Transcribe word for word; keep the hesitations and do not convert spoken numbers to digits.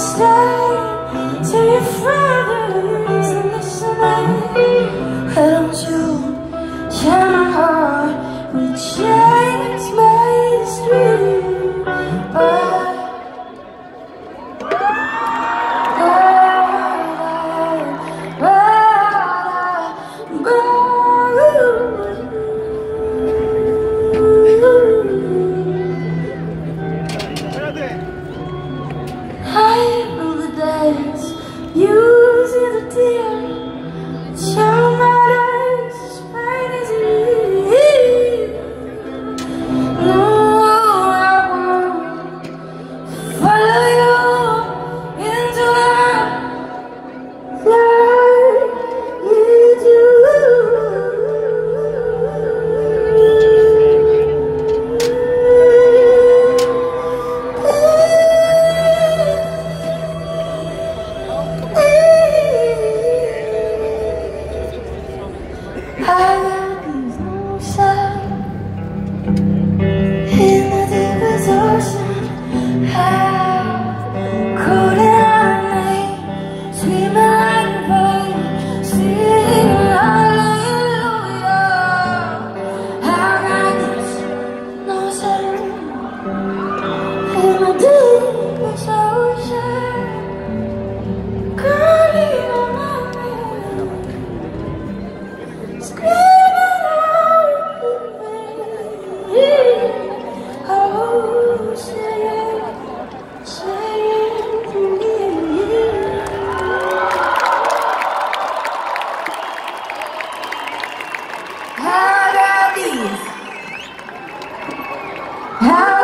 stay till your father's listening. Why don't you share my heart with chains made of string? But I know the days you see the tears show my eyes as plain as it is. No, I won't follow you into the light you do. I got these moves up in the deepest ocean. How cold and me, sweet like rain, singing hallelujah. I got these moves up in the deepest ocean. Calling on my name, screaming out with me. Oh, say it, say it to me. I got these. I